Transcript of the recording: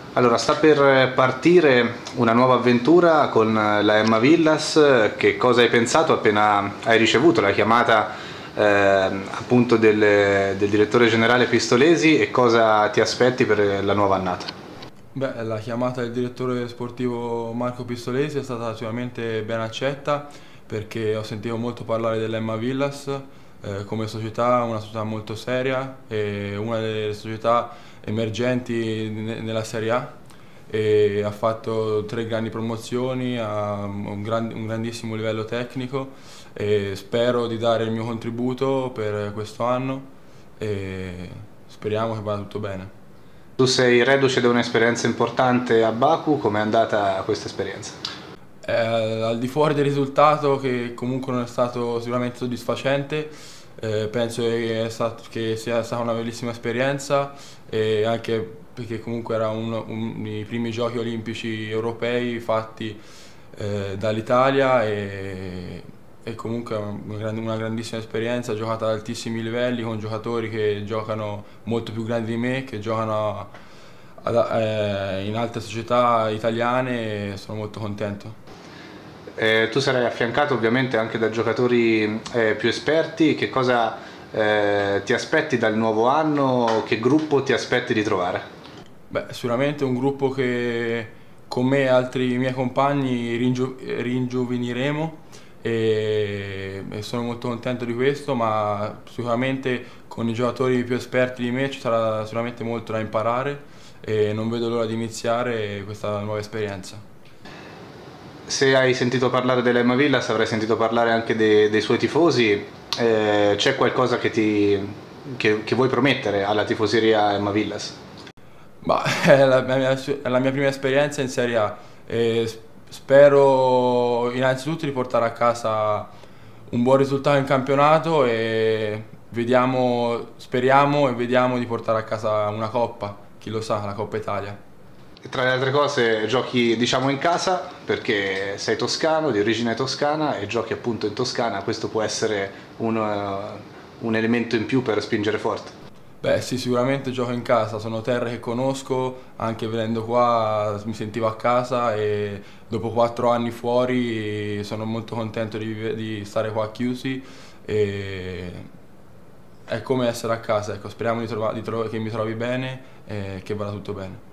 Allora, sta per partire una nuova avventura con la Emma Villas. Che cosa hai pensato appena hai ricevuto la chiamata appunto del direttore generale Pistolesi e cosa ti aspetti per la nuova annata? Beh, la chiamata del direttore sportivo Marco Pistolesi è stata sicuramente ben accetta perché ho sentito molto parlare dell'Emma Villas come società, una società molto seria e una delle società emergenti nella Serie A e ha fatto 3 grandi promozioni, ha un grandissimo livello tecnico e spero di dare il mio contributo per questo anno e speriamo che vada tutto bene. Tu sei reduce da un'esperienza importante a Baku, com'è andata questa esperienza? Al di fuori del risultato, che comunque non è stato sicuramente soddisfacente, penso che sia stata una bellissima esperienza e anche perché comunque era uno dei primi giochi olimpici europei fatti dall'Italia e comunque una grandissima esperienza, giocata ad altissimi livelli con giocatori che giocano molto più grandi di me, che giocano in altre società italiane e sono molto contento. Tu sarai affiancato ovviamente anche da giocatori più esperti. Che cosa ti aspetti dal nuovo anno? Che gruppo ti aspetti di trovare? Beh, sicuramente un gruppo che con me e altri miei compagni ringioveniremo e sono molto contento di questo, ma sicuramente con i giocatori più esperti di me ci sarà sicuramente molto da imparare e non vedo l'ora di iniziare questa nuova esperienza. Se hai sentito parlare dell'Emma Villas, avrai sentito parlare anche dei suoi tifosi. C'è qualcosa che vuoi promettere alla tifoseria Emma Villas? Ma è la mia prima esperienza in Serie A e spero innanzitutto di portare a casa un buon risultato in campionato e speriamo e vediamo di portare a casa una coppa, chi lo sa, la Coppa Italia. E tra le altre cose giochi diciamo in casa perché sei toscano, di origine toscana e giochi appunto in Toscana. Questo può essere un elemento in più per spingere forte. Beh sì, sicuramente gioco in casa, sono terre che conosco, anche venendo qua mi sentivo a casa e dopo 4 anni fuori sono molto contento di stare qua chiusi e è come essere a casa, ecco, speriamo che mi trovi bene e che vada tutto bene.